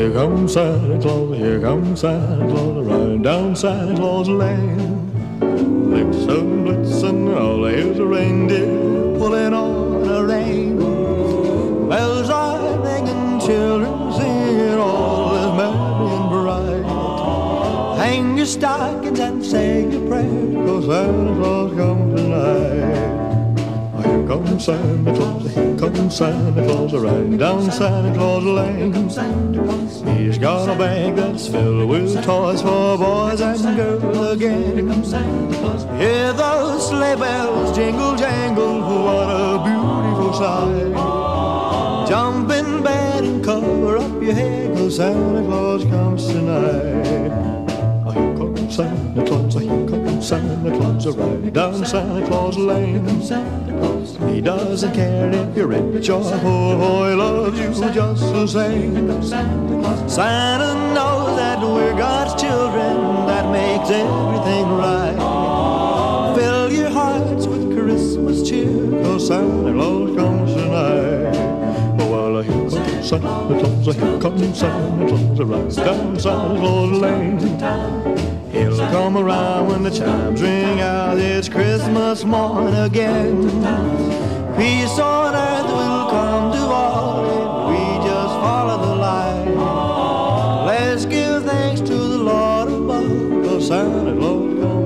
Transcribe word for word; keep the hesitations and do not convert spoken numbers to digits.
here comes Santa Claus, here comes Santa Claus, riding down Santa Claus Lane. Blitzen, blitzen, all here's a reindeer pulling on a rein. Bells are ringing, children singing, all is merry and bright. Hang your stockings and say your prayers, 'cause Santa Claus comes tonight. Here comes Santa Claus, here comes Santa Claus, riding down Santa Claus Lane. He's got a bag that's filled with toys for boys and girls again. Hear those sleigh bells jingle jangle, what a beautiful sight. Jump in bed and cover up your head, 'cause Santa Claus comes tonight. Here comes Santa Claus, here comes Santa Claus, riding down Santa Claus Lane. He doesn't care if you're rich or poor, he loves you just the same. Santa knows that we're God's children, that makes everything right. Fill your hearts with Christmas cheer, 'cause Santa Claus comes tonight. Oh, well, here comes Santa Claus, here comes Santa Claus, riding down Santa Claus Lane. He'll come around when the chimes ring out, it's Christmas morn again. Peace on earth will come to all if we just follow the light. Let's give thanks to the Lord above, 'cause Santa Claus comes